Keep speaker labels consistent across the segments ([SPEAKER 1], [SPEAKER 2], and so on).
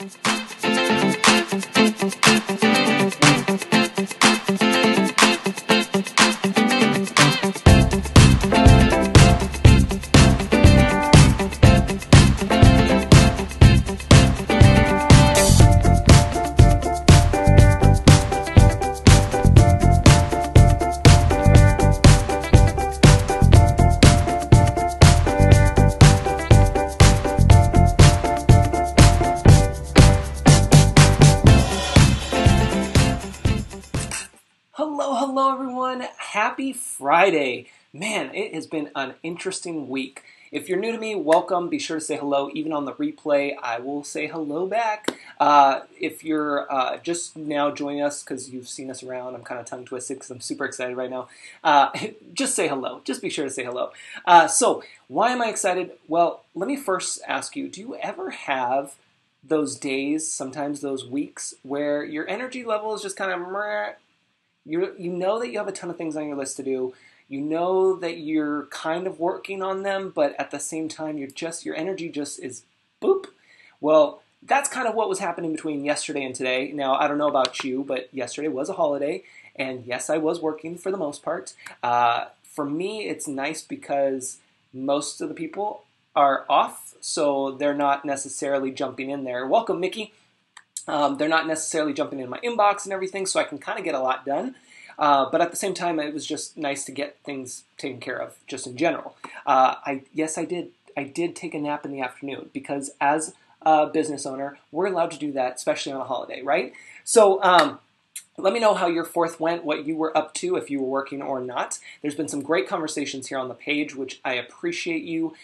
[SPEAKER 1] Hello everyone. Happy Friday. Man, it has been an interesting week. If you're new to me, welcome. Be sure to say hello. Even on the replay, I will say hello back. If you're just now joining us because you've seen us around, I'm kind of tongue twisted because I'm super excited right now. Just say hello. Just be sure to say hello. So why am I excited? Well, let me first ask you, do you ever have those days, sometimes those weeks, where your energy level is just kind of meh? You know that you have a ton of things on your list to do. You know that you're kind of working on them, but at the same time, your energy just is boop. Well, that's kind of what was happening between yesterday and today. Now, I don't know about you, but yesterday was a holiday, and yes, I was working for the most part. For me, it's nice because most of the people are off, so they're not necessarily jumping in there. Welcome, Mickey. They're not necessarily jumping in my inbox and everything, so I can kind of get a lot done. But at the same time, it was just nice to get things taken care of, just in general. I did. I did take a nap in the afternoon because as a business owner, we're allowed to do that, especially on a holiday, right? So let me know how your 4th went, what you were up to, if you were working or not. There's been some great conversations here on the page, which I appreciate you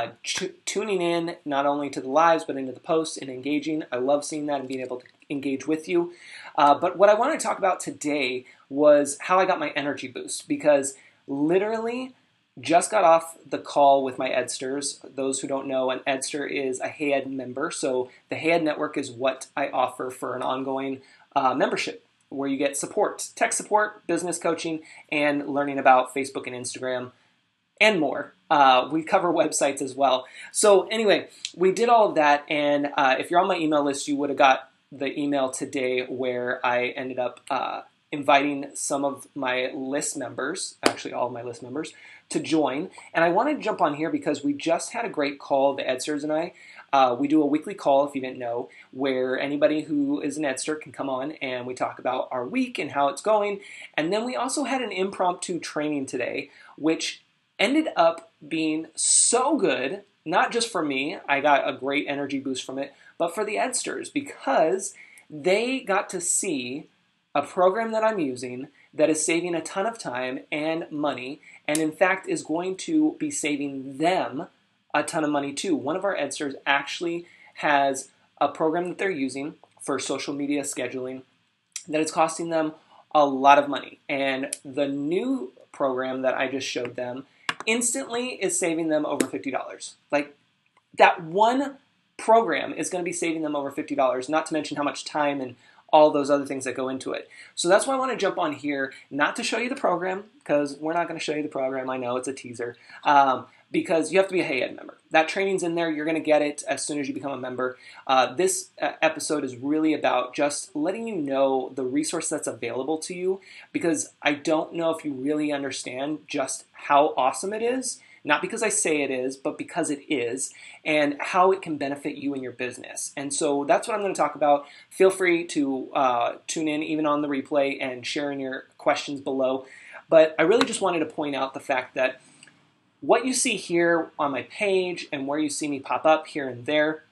[SPEAKER 1] tuning in, not only to the lives, but into the posts and engaging. I love seeing that and being able to engage with you. But what I want to talk about today was how I got my energy boost, because literally just got off the call with my Edsters. Those who don't know, an Edster is a HeyEd member. So the HeyEd network is what I offer for an ongoing membership, where you get support, tech support, business coaching, and learning about Facebook and Instagram, and more. We cover websites as well. So anyway, we did all of that, and if you're on my email list, you would have got the email today where I ended up inviting some of my list members, actually all of my list members, to join. And I wanted to jump on here because we just had a great call, the Edsters and I. We do a weekly call, if you didn't know, where anybody who is an Edster can come on and we talk about our week and how it's going. And then we also had an impromptu training today, which ended up being so good, not just for me, I got a great energy boost from it, but for the Edsters, because they got to see a program that I'm using that is saving a ton of time and money, and in fact is going to be saving them a ton of money too. One of our Edsters actually has a program that they're using for social media scheduling that is costing them a lot of money. And the new program that I just showed them instantly is saving them over $50. Like, that one program is going to be saving them over $50, not to mention how much time and all those other things that go into it. So that's why I want to jump on here, not to show you the program, because we're not going to show you the program. I know it's a teaser. Because you have to be a HeyEd member. That training's in there. You're going to get it as soon as you become a member. This episode is really about just letting you know the resource that's available to you, because I don't know if you really understand just how awesome it is. Not because I say it is, but because it is, and how it can benefit you and your business. And so that's what I'm going to talk about. Feel free to tune in even on the replay and share in your questions below. But I really just wanted to point out the fact that what you see here on my page and where you see me pop up here and there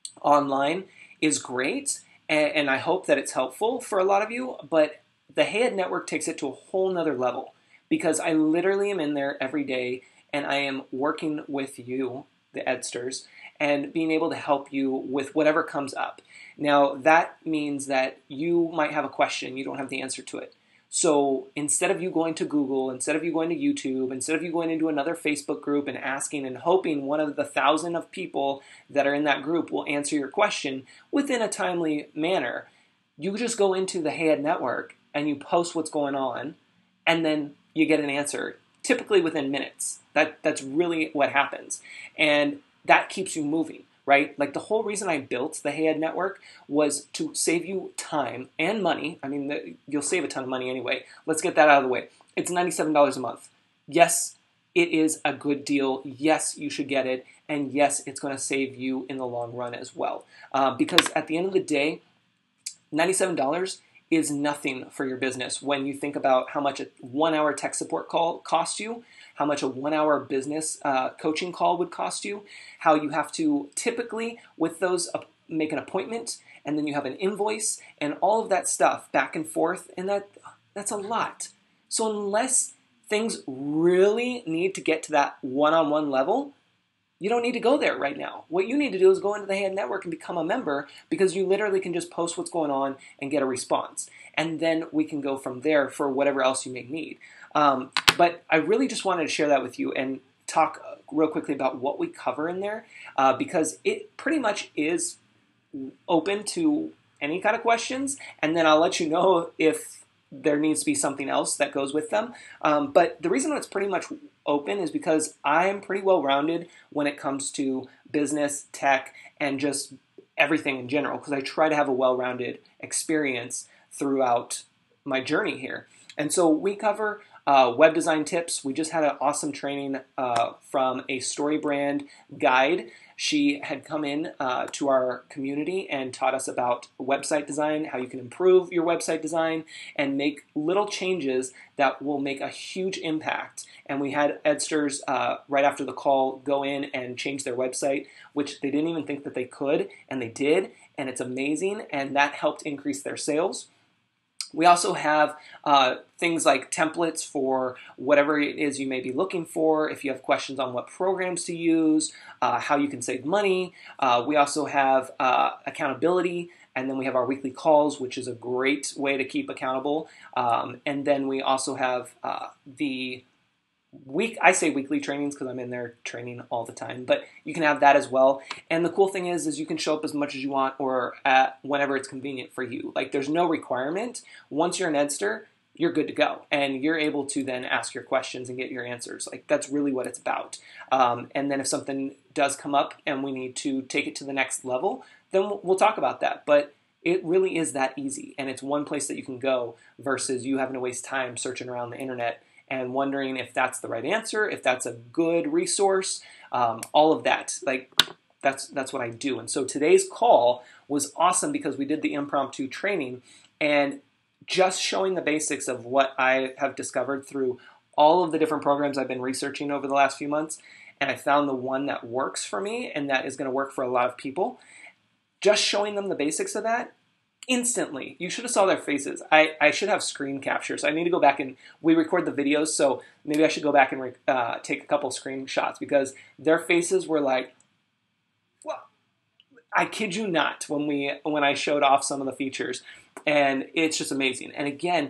[SPEAKER 1] online is great, and I hope that it's helpful for a lot of you, but the HeyEd Network takes it to a whole nother level, because I literally am in there every day, and I am working with you, the Edsters, and being able to help you with whatever comes up. Now, that means that you might have a question, you don't have the answer to it. So instead of you going to Google, instead of you going to YouTube, instead of you going into another Facebook group and asking and hoping one of the 1,000 of people that are in that group will answer your question within a timely manner, you just go into the HeyEd Network and you post what's going on, and then you get an answer, typically within minutes. That's really what happens. And that keeps you moving. right? Like the whole reason I built the Hey Ed Network was to save you time and money. I mean, you'll save a ton of money anyway. Let's get that out of the way. It's $97 a month. Yes, it is a good deal. Yes, you should get it. And yes, it's going to save you in the long run as well. Because at the end of the day, $97 is nothing for your business when you think about how much a 1-hour tech support call costs you, how much a 1-hour business coaching call would cost you, how you have to typically with those make an appointment, and then you have an invoice and all of that stuff back and forth, and that's a lot. So unless things really need to get to that one-on-one level, you don't need to go there right now. What you need to do is go into the Hey Ed Network and become a member, because you literally can just post what's going on and get a response. And then we can go from there for whatever else you may need. But I really just wanted to share that with you and talk real quickly about what we cover in there, because it pretty much is open to any kind of questions. And then I'll let you know if there needs to be something else that goes with them. But the reason it's pretty much open is because I'm pretty well-rounded when it comes to business, tech, and just everything in general, because I try to have a well-rounded experience throughout my journey here. And so we cover web design tips. We just had an awesome training from a StoryBrand guide. She had come in to our community and taught us about website design, how you can improve your website design and make little changes that will make a huge impact. And we had Edsters right after the call go in and change their website, which they didn't even think that they could, and they did, and it's amazing, and that helped increase their sales. We also have things like templates for whatever it is you may be looking for. If you have questions on what programs to use, how you can save money. We also have accountability, and then we have our weekly calls, which is a great way to keep accountable. And then we also have I say weekly trainings because I'm in there training all the time, but you can have that as well. And the cool thing is you can show up as much as you want or at whenever it's convenient for you. Like there's no requirement. Once you're an Edster, you're good to go, and you're able to then ask your questions and get your answers. Like that's really what it's about. And then if something does come up and we need to take it to the next level, then we'll talk about that. But it really is that easy, and it's one place that you can go versus you having to waste time searching around the internet and wondering if that's the right answer, if that's a good resource, all of that. Like that's what I do. And so today's call was awesome because we did the impromptu training and just showing the basics of what I have discovered through all of the different programs I've been researching over the last few months. And I found the one that works for me and that is going to work for a lot of people. Just showing them the basics of that, instantly, you should have saw their faces. I should have screen captures. I need to go back and we record the videos, so maybe I should go back and take a couple screenshots because their faces were like, well, I kid you not, when I showed off some of the features, and it's just amazing. And again,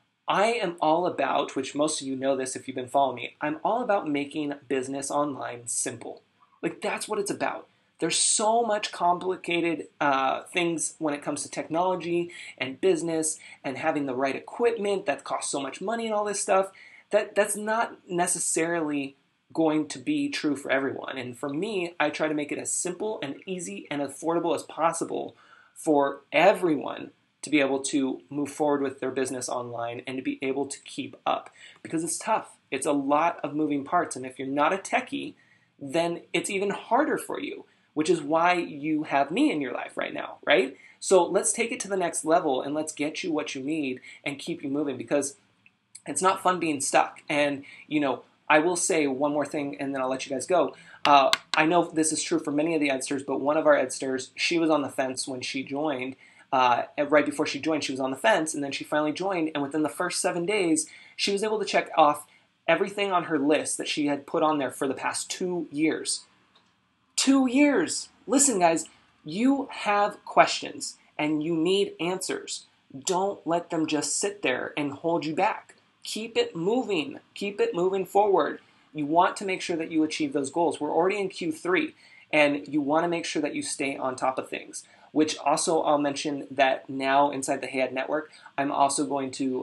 [SPEAKER 1] I am all about, which most of you know this if you've been following me, I'm all about making business online simple. Like that's what it's about. There's so much complicated things when it comes to technology and business and having the right equipment that costs so much money and all this stuff. That's not necessarily going to be true for everyone. And for me, I try to make it as simple and easy and affordable as possible for everyone to be able to move forward with their business online and to be able to keep up. Because it's tough. It's a lot of moving parts. And if you're not a techie, then it's even harder for you, which is why you have me in your life right now, right? So let's take it to the next level and let's get you what you need and keep you moving because it's not fun being stuck. And, I will say one more thing and then I'll let you guys go. I know this is true for many of the Edsters, but one of our Edsters, she was on the fence when she joined. Right before she joined, she was on the fence and then she finally joined. And within the first 7 days, she was able to check off everything on her list that she had put on there for the past 2 years. 2 years. Listen, guys, you have questions and you need answers. Don't let them just sit there and hold you back. Keep it moving. Keep it moving forward. You want to make sure that you achieve those goals. We're already in Q3, and you want to make sure that you stay on top of things, which also I'll mention that now inside the Hey Ed Network, I'm also going to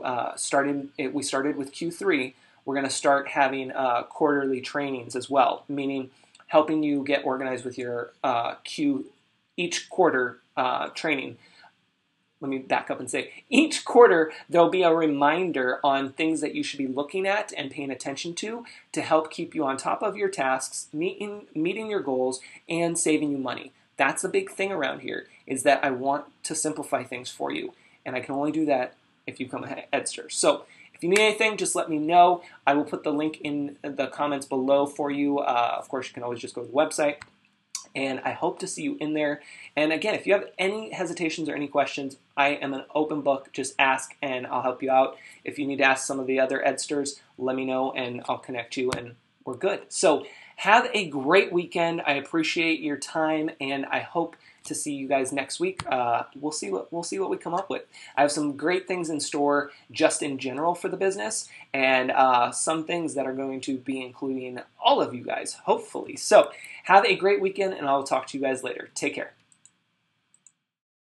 [SPEAKER 1] we started with Q3. We're going to start having quarterly trainings as well, meaning helping you get organized with your each quarter training. Let me back up and say, each quarter there'll be a reminder on things that you should be looking at and paying attention to help keep you on top of your tasks, meeting your goals, and saving you money. That's the big thing around here, is that I want to simplify things for you. And I can only do that if you become an Edster. So if you need anything, just let me know. I will put the link in the comments below for you. Of course, you can always just go to the website. And I hope to see you in there. And again, if you have any hesitations or any questions, I am an open book. Just ask and I'll help you out. If you need to ask some of the other Edsters, let me know and I'll connect you and we're good. So have a great weekend. I appreciate your time and I hope to see you guys next week. We'll see what we come up with. I have some great things in store just in general for the business, and some things that are going to be including all of you guys, hopefully. So have a great weekend, and I'll talk to you guys later. Take care.